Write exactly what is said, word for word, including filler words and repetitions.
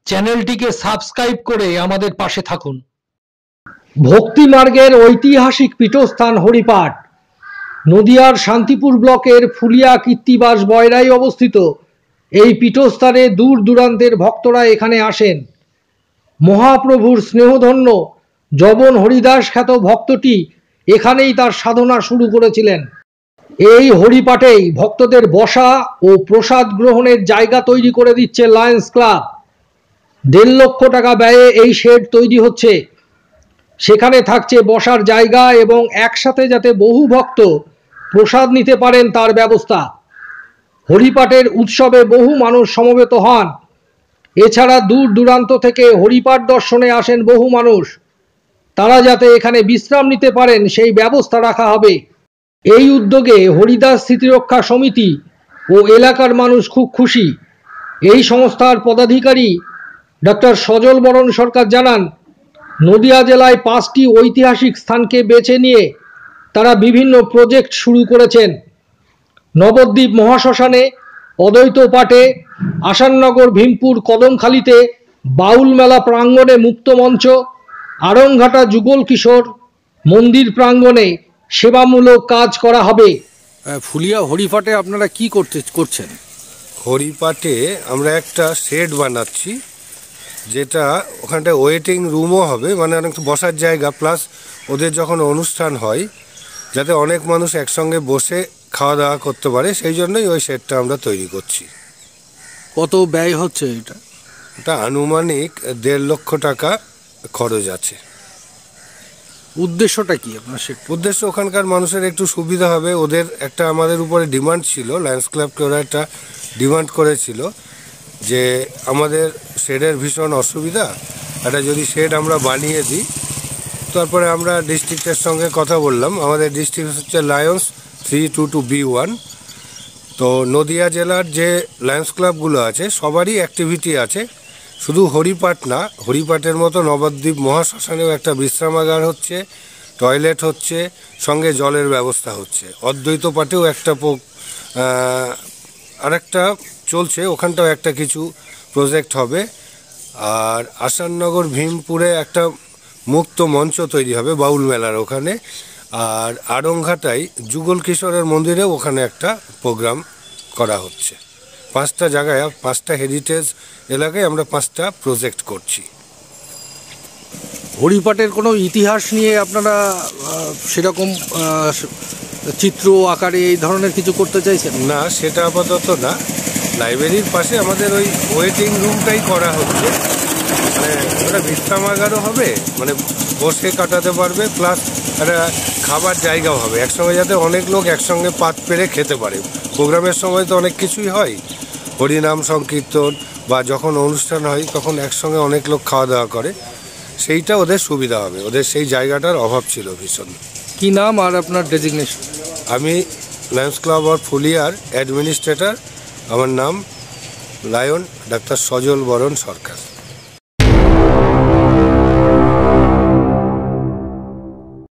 চ্যানেলটিকে সাবস্ক্রাইব করে আমাদের পাশে থাকুন। ভক্তি মার্গের ঐতিহাসিক পীঠস্থান হরিপাঠ নদিয়ার শান্তিপুর ব্লকের ফুলিয়া কীর্তিবাস বয়রায় অবস্থিত। এই পীঠস্থানে দূর দূরান্তের ভক্তরা এখানে আসেন। মহাপ্রভুর স্নেহধন্য যবন হরিদাস খ্যাত ভক্তটি এখানেই তার সাধনা শুরু করেছিলেন। এই হরিপাঠেই ভক্তদের বসা ও প্রসাদ গ্রহণের জায়গা তৈরি করে দিচ্ছে লায়ন্স ক্লাব। দেড় লক্ষ টাকা ব্যয়ে এই শেড তৈরি হচ্ছে। সেখানে থাকছে বসার জায়গা এবং একসাথে যাতে বহু ভক্ত প্রসাদ নিতে পারেন তার ব্যবস্থা। হরিপাঠের উৎসবে বহু মানুষ সমবেত হন। এছাড়া দূর দূরান্ত থেকে হরিপাঠ দর্শনে আসেন বহু মানুষ। তারা যাতে এখানে বিশ্রাম নিতে পারেন সেই ব্যবস্থা রাখা হবে। এই উদ্যোগে হরিদাস স্মৃতিরক্ষা সমিতি ও এলাকার মানুষ খুব খুশি। এই সংস্থার পদাধিকারী ডক্টর সজল বরণ সরকার জানান, নদিয়া জেলায় পাঁচটি ঐতিহাসিক স্থানকে বেছে নিয়ে তারা বিভিন্ন প্রজেক্ট শুরু করেছেন। নবদ্বীপ মহাশ্মশানে, অদ্বৈত পাঠে, আসাননগর ভীমপুর কদমখালিতে বাউল মেলা প্রাঙ্গণে মুক্ত মঞ্চ, আড়ংঘাটা যুগল কিশোর মন্দির প্রাঙ্গণে সেবামূলক কাজ করা হবে। ফুলিয়া হরিপাঠে আপনারা কি করতে করছেন? হরিপাঠে আমরা একটা শেড বানাচ্ছি, যেটা ওখানটায় ওয়েটিং রুমও হবে, মানে অনেক বসার জায়গা, প্লাস ওদের যখন অনুষ্ঠান হয় যাতে অনেক মানুষ একসঙ্গে বসে খাওয়া দাওয়া করতে পারে, সেই জন্যই ওই শেডটা আমরা তৈরি করছি। কত ব্যয় হচ্ছে এটা? এটা আনুমানিক দেড় লক্ষ টাকা খরচ আছে। উদ্দেশ্যটা কি আপনার? সে উদ্দেশ্য ওখানকার মানুষের একটু সুবিধা হবে। ওদের একটা আমাদের উপরে ডিমান্ড ছিল, লায়ন্স ক্লাবকে ওরা একটা ডিমান্ড করেছিল যে আমাদের শেডের ভীষণ অসুবিধা, একটা যদি শেড আমরা বানিয়ে দিই। তারপরে আমরা ডিস্ট্রিক্টের সঙ্গে কথা বললাম। আমাদের ডিস্ট্রিক্ট হচ্ছে lions three two two B one. তো নদিয়া জেলার যে লায়ন্স ক্লাবগুলো আছে সবারই অ্যাক্টিভিটি আছে, শুধু হরিপাঠ না। হরিপাঠের মতো নবদ্বীপ মহাশ্মশানেও একটা বিশ্রামাগার হচ্ছে, টয়লেট হচ্ছে, সঙ্গে জলের ব্যবস্থা হচ্ছে। অদ্বৈত পাঠেও একটা আরেকটা চলছে, ওখানটাও একটা কিছু প্রজেক্ট হবে। আর আসাননগর ভীমপুরে একটা মুক্ত মঞ্চ তৈরি হবে বাউল মেলার ওখানে। আর আড়ংঘাটায় যুগল কিশোরের মন্দিরে ওখানে একটা প্রোগ্রাম করা হচ্ছে। পাঁচটা জায়গায়, পাঁচটা হেরিটেজ এলাকায় আমরা পাঁচটা প্রজেক্ট করছি। হরিপাঠের কোনো ইতিহাস নিয়ে আপনারা সেরকম চিত্র আকারে এই ধরনের কিছু করতে চাইছেন? না, সেটা আপাতত না। লাইব্রেরির পাশে আমাদের ওই ওয়েটিং রুমটাই করা হচ্ছে, মানে ওটা বিশ্রামাগারও হবে, মানে বসে কাটাতে পারবে, প্লাস একটা খাবার জায়গাও হবে। একসঙ্গে যাতে অনেক লোক একসঙ্গে পাত পেরে খেতে পারে। প্রোগ্রামের সময় তো অনেক কিছুই হয়, হরিনাম সংকীর্তন বা যখন অনুষ্ঠান হয় তখন একসঙ্গে অনেক লোক খাওয়া দাওয়া করে, সেইটা ওদের সুবিধা হবে। ওদের সেই জায়গাটার অভাব ছিল ভীষণ। কি নাম আর আপনার ডেজিগনেশন? আমি লায়ন্স ক্লাব অফ ফুলিয়ার অ্যাডমিনিস্ট্রেটর। আমার নাম লায়ন ডাক্তার সজল বরণ সরকার।